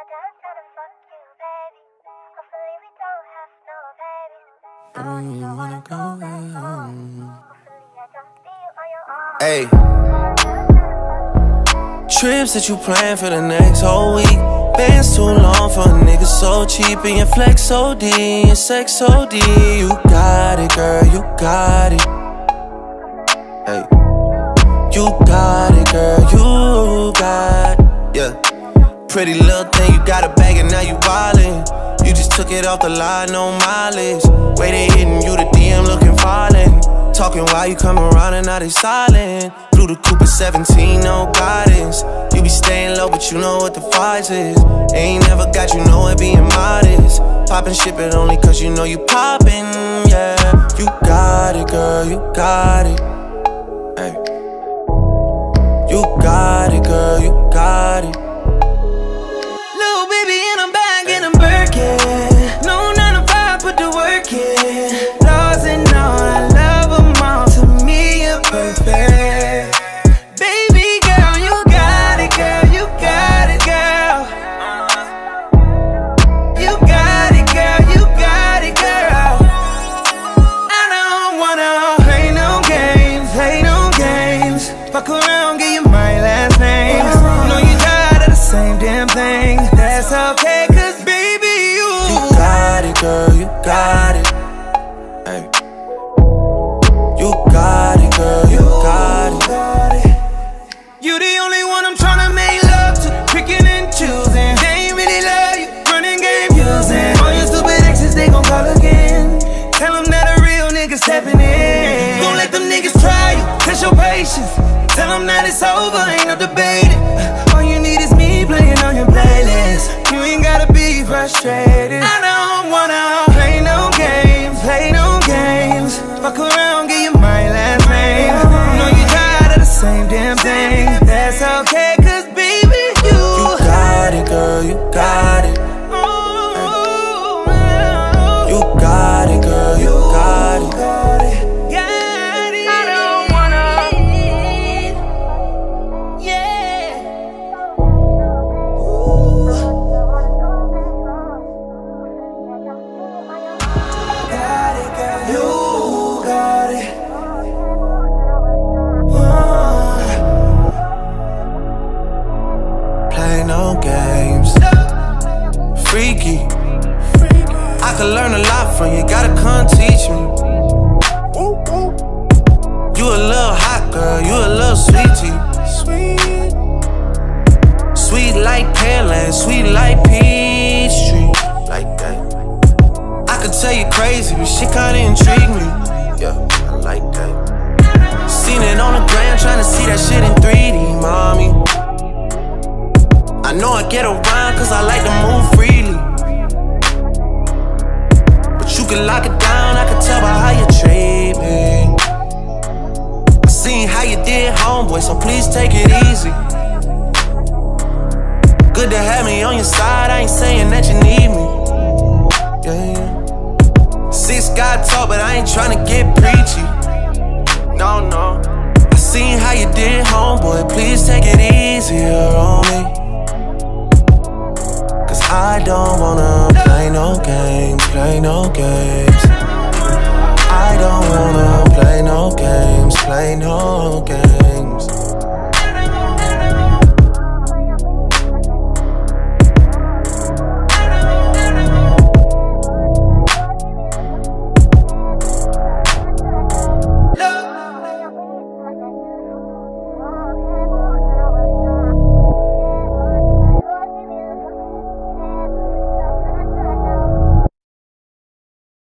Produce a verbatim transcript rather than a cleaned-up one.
You wanna go home. Hey, trips that you plan for the next whole week. Bands too long for a nigga so cheap. And your flex O D, and sex O D. You got it, girl, you got it. Hey, you got it, girl, you got it. Yeah, pretty little thing, you got a bag and now you wildin'. You just took it off the line, no mileage. Way they hitting you, the D M looking violent. Talking while you come around and now they silent. Blew the coupe at seventeen, no guidance. You be staying low, but you know what the price is. Ain't never got you know it being modest. Poppin' ship it only cause you know you poppin', yeah. You got it, girl, you got it. Hey. You got it, girl, you got it. Little baby in a bag and a Birkin. No nine to five, put the work in. Laws and all, I love them all. To me, you're perfect. Baby girl, you got it, girl, you got it, girl. You got it, girl, you got it, girl. I don't wanna play no games, play no games. Fuck around, give you my last name. Know you tired of the same damn thing. That's okay, cause baby, you You got it, girl, you got it. Hey. You got it, girl, you got it. You the only one I'm tryna make love to. Picking and choosing. They ain't really love you, running game using. All your stupid exes, they gon' call again. Tell them that a real nigga stepping in. Don't let them niggas try you, test your patience. Tell them that it's over, ain't no debating. All you need is me playing on your playlist. You ain't gotta be frustrated. I don't wanna play no games, play no games. Fuck around, give you my last name. Know you tired of the same damn thing. That's okay, cause baby, you You got it, girl, you got it. You got it, girl, you got it. I don't wanna, yeah. Got it, girl, you got it. Play no games. Freaky. I could learn a lot from you, gotta come teach me. You a little hot girl, you a little sweetie. Sweet. Sweet like Pearland, sweet like Peachtree. Like that. I could tell you crazy, but shit kinda intrigue me. Yeah, I like that. Seen it on the gram, tryna see that shit in three D, mommy. I know I get around cause I like to move freely. But you can lock it down, I can tell by how you treat me. I seen how you did, homeboy, so please take it easy. Good to have me on your side, I ain't saying that you need me. Yeah, yeah. Six God talk, but I ain't tryna get preachy. No, no. I seen how you did, homeboy, please take it easier on me. I don't wanna play no games, play no games.